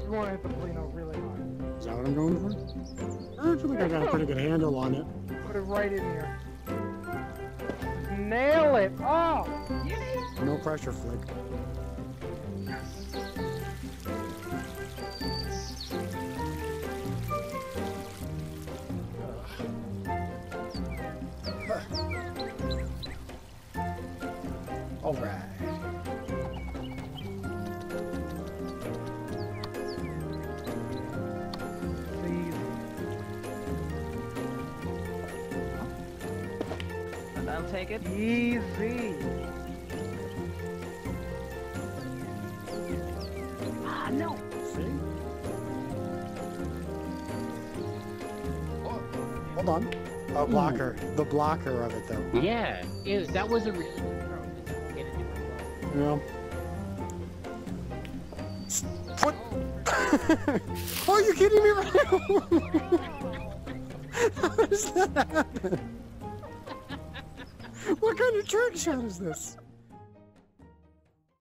want to hit the Polino really hard. Is that what I'm going for? I feel like I got a pretty good handle on it. Put it right in here. Nail it! Oh! No pressure flick. All right. I'll take it. Easy. Ah, no. See? Oh, hold on. A blocker. The blocker of it, though. Yeah, that was a really good throw. Get a different ball. Yeah. What? Oh, are you kidding me right now? How does that happen? What kind of trick shot is this?